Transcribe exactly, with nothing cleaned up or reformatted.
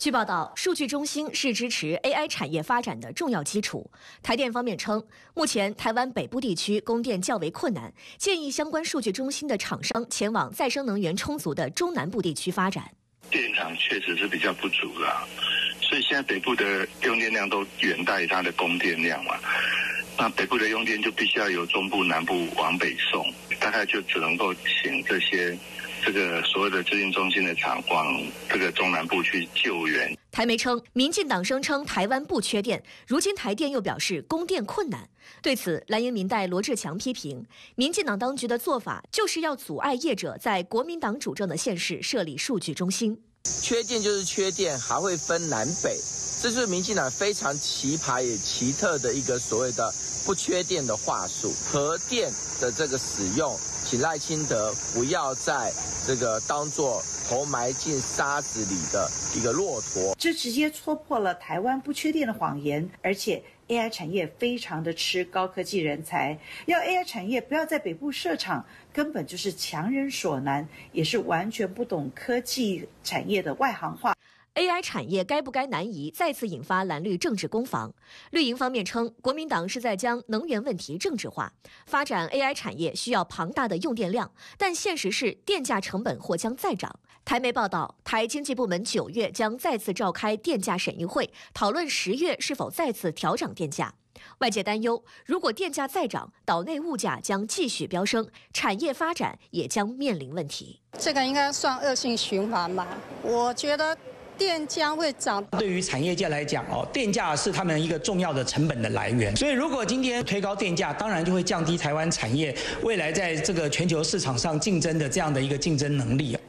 据报道，数据中心是支持 A I 产业发展的重要基础。台电方面称，目前台湾北部地区供电较为困难，建议相关数据中心的厂商前往再生能源充足的中南部地区发展。 电厂确实是比较不足啦，所以现在北部的用电量都远大于它的供电量嘛。那北部的用电就必须要由中部、南部往北送，大概就只能够请这些这个所谓的资讯中心的厂往这个中南部去救援。 台媒称，民进党声称台湾不缺电，如今台电又表示供电困难。对此，蓝营民代罗志强批评，民进党当局的做法就是要阻碍业者在国民党主政的县市设立数据中心。 缺电就是缺电，还会分南北，这就是民进党非常奇葩也奇特的一个所谓的不缺电的话术。核电的这个使用，请赖清德不要在这个当作头埋进沙子里的一个骆驼， 这直接戳破了台湾不缺电的谎言。而且 A I 产业非常的吃高科技人才，要 A I 产业不要在北部设厂，根本就是强人所难，也是完全不懂科技产业的外行话。 A I 产业该不该南移，再次引发蓝绿政治攻防。绿营方面称，国民党是在将能源问题政治化，发展 A I 产业需要庞大的用电量，但现实是电价成本或将再涨。台媒报道，台经济部门九月将再次召开电价审议会，讨论十月是否再次调涨电价。外界担忧，如果电价再涨，岛内物价将继续飙升，产业发展也将面临问题。 这个应该算恶性循环吧？我觉得电将会涨。 对于产业界来讲，哦，电价是他们一个重要的成本的来源。所以，如果今天推高电价，当然就会降低台湾产业未来在这个全球市场上竞争的这样的一个竞争能力。